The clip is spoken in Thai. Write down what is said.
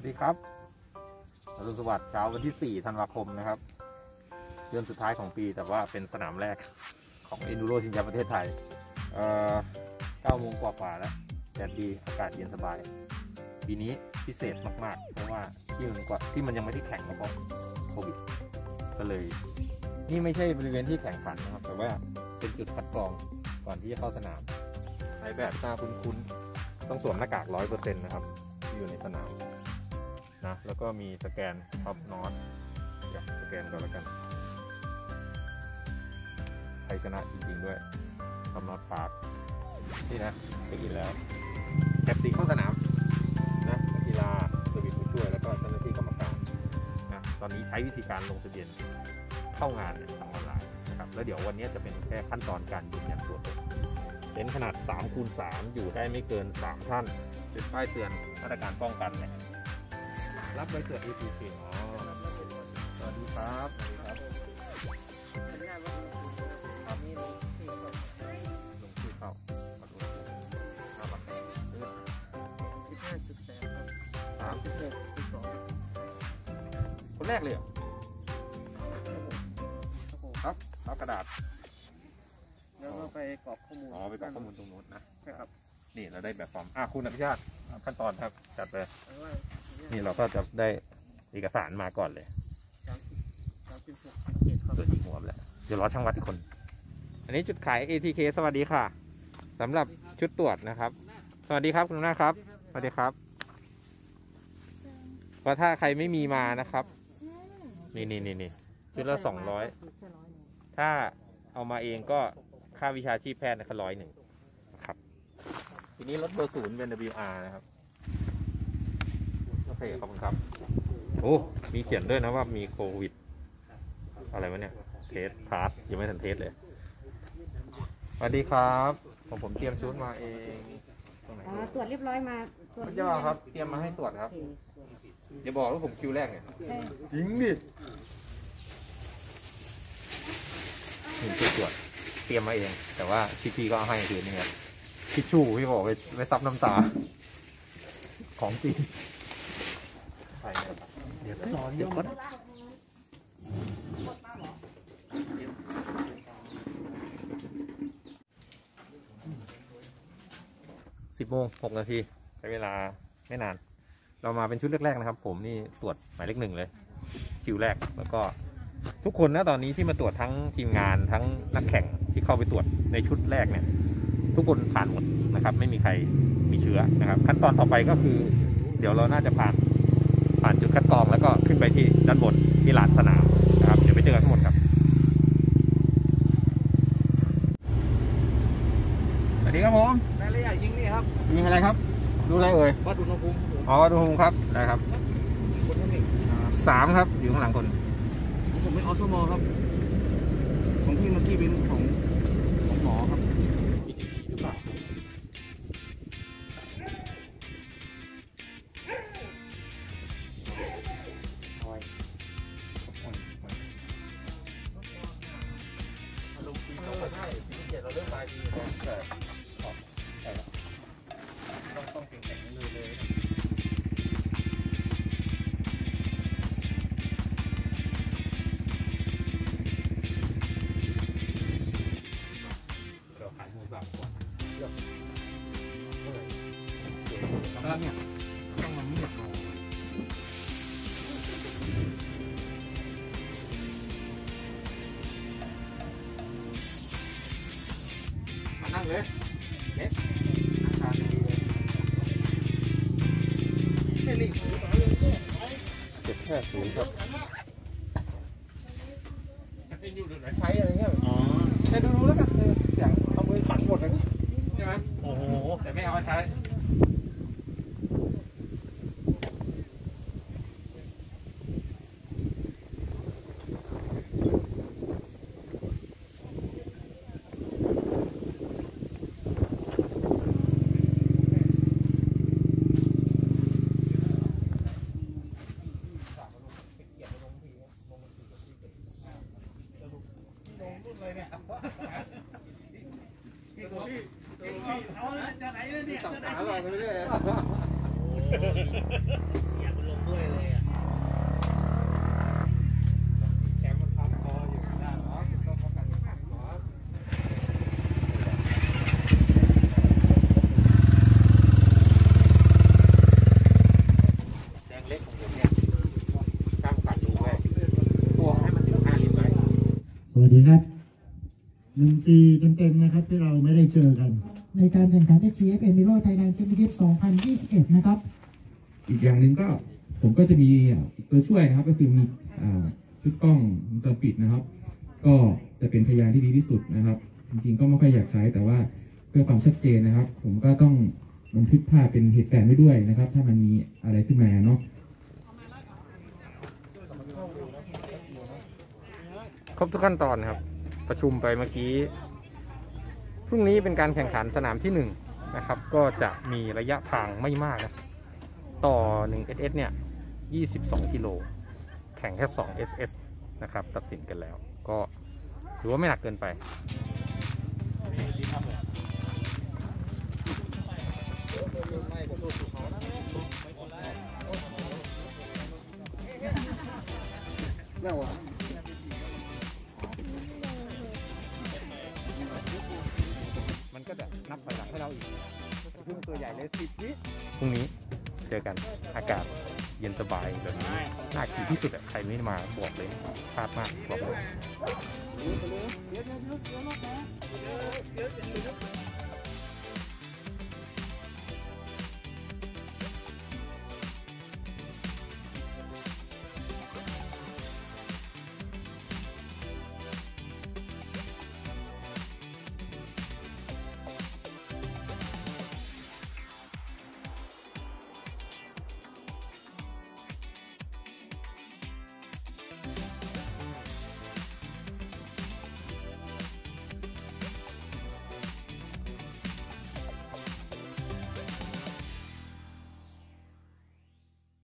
วัสดีครับอรุณสวัสดิ์เช้าวันที่4ธันวาคมนะครับเดือนสุดท้ายของปีแต่ว่าเป็นสนามแรกของเอ็นดูโรชิงแชมป์ประเทศไทย9 โมงกว่าแล้วแดดดีอากาศเย็นสบายปีนี้พิเศษมากๆเพราะว่าที่มันยังไม่ได้แข่งเพราะโควิดก็เลยนี่ไม่ใช่บริเวณที่แข่งขันนะครับแต่ว่าเป็นจุดคัดกรองก่อนที่จะเข้าสนามในแบบหน้าคุ้นๆต้องสวมหน้ากาก 100% นะครับที่อยู่ในสนามนะแล้วก็มีสแกนท็อปนอตอยากสแกนก่อนแล้วกันใครชนะจริงๆด้วยท็อปนอตปาร์คนี่นะไปกินแล้วแคปติ้งเข้าสนามนะนักกีฬาสวิตผู้ช่วยแล้วก็เจ้าหน้าที่กรรมการนะตอนนี้ใช้วิธีการลงทะเบียนเข้างานทางออนไลน์นะครับแล้วเดี๋ยววันนี้จะเป็นแค่ขั้นตอนการยืนยันตัวตนเต็นท์ขนาด 3x3 อยู่ได้ไม่เกิน3ท่านเป็นป้ายเตือนมาตรการป้องกันเลยรับใบตรวจ ATK อ๋อสวัสดีครับสวัสดีครับลงชื่อเข้ามาดูค่าบัตร15.8 ครับ 36.2คนแรกเลยครับกระดาษแล้วก็ไปกรอกข้อมูลไปกรอกข้อมูลตรงนู้นนะใช่ครับนี่เราได้แบบฟอร์มคุณอภิชาติขั้นตอนครับจัดไปนี่เราก็จะได้เอกสารมาก่อนเลยตรวจอีกหัวแล้วเดี๋ยวรอช่างวัดอีกคนอันนี้จุดขาย ATK สวัสดีค่ะสำหรับชุดตรวจนะครับสวัสดีครับคุณหน้าครับสวัสดีครับว่าถ้าใครไม่มีมานะครับนี่ชุดละ200ถ้าเอามาเองก็ค่าวิชาชีพแพทย์นะครับ100นะครับทีนี้รถเบอร์ 0เป็น WR นะครับโอเคขอบคุณครับโอ้มีเขียนด้วยนะว่ามีโควิดอะไรวะเนี่ยเทสพาร์ทยังไม่ทันเทสเลยสวัสดีครับผมเตรียมชุดมาเองตรวจเรียบร้อยมาพระเจ้าครับเตรียมมาให้ตรวจครับอย่าบอกว่าผมคิวแรกเนี่ยใช่จริงดิชุดตรวจเตรียมมาเองแต่ว่าพี่ก็เอาให้คืนนี่ครับทิชชู่พี่บอกไปซับน้ำตาของจริงเดี๋ยวก็10:06 นาทีใช้เวลาไม่นานเรามาเป็นชุดแรกๆนะครับผมนี่ตรวจหมายเลข 1เลยคิวแรกแล้วก็ทุกคนนะตอนนี้ที่มาตรวจทั้งทีมงานทั้งนักแข่งที่เข้าไปตรวจในชุดแรกเนี่ยทุกคนผ่านหมดนะครับไม่มีใครมีเชื้อนะครับขั้นตอนต่อไปก็คือเดี๋ยวเราน่าจะผ่านจุดคัดกรองแล้วก็ขึ้นไปที่ด้านบนที่ลานสนามนะครับเดี๋ยวไปเจอกันทั้งหมดครับสวัสดีครับผมรายละเอียดยิงนี่ครับยิงอะไรครับดูอะไรเอ่ยวัดอุณหภูมิวัดอุณหภูมิครับได้ครับคนที่ 3ครับอยู่ข้างหลังคนผมเป็นอสมครับของพี่เมื่อกี้เป็นของหมอครับหรือเปล่าเราเริ่มมาดีนะแต่ต้องแข็งๆเลยเราขายมูลแบบก่อนแล้วเนี่ยต้องมาเมียดรอนั่งเลยนั่งทานดีเลย750ครับใช้อะไรเงี้ยแต่ดูแล้วกันอย่างเอามือสั่นหมดเลยใช่ไหมโอ้โหแต่ไม่เอามาใช้เอาจากไหนเลยเนี่ยสับขาหลอกไปเรื่อยอยากลงด้วยเลยอ่ะแกมันพันคออยู่หน้าหรอต้องป้องกันขัดหรอแดงเล็กของผมเนี่ยกล้ามขัดดูไว้ตัวให้มันถึง5 ลิตรไว้สวัสดีครับ1 ปีเต็มๆนะครับที่เราไม่ได้เจอกันในการแข่งขัน SGF Enduro Thailand Championship 2021 นะครับอีกอย่างหนึ่งก็ผมก็จะมีตัวช่วยนะครับก็คือมีชุดกล้องวงจรปิดนะครับ ก็จะเป็นพยานที่ดีที่สุดนะครับ จริงๆก็ไม่ค่อยอยากใช้แต่ว่าเพื่อความชัดเจนนะครับ ผมก็ต้องบันทึกภาพเป็นเหตุการณ์ไว้ด้วยนะครับ ถ้ามันมีอะไรขึ้นมาเนาะครบทุกขั้นตอนครับ ประชุมไปเมื่อกี้ พรุ่งนี้เป็นการแข่งขันสนามที่1นะครับ ก็จะมีระยะทางไม่มากนะต่อ1 SS เนี่ย22 กิโลแข่งแค่2 SS นะครับตัดสินกันแล้ว ก็ถือว่าไม่หนักเกินไป มันก็จะนับถอยหลังให้เราอีกขึ้นตัวใหญ่เลย10 วิพรุ่งนี้เจอกันอากาศเย็นสบายแบบนี้น่าขี่ที่สุดอะใครไม่มาบอกเลยพลาดมากบอกเลย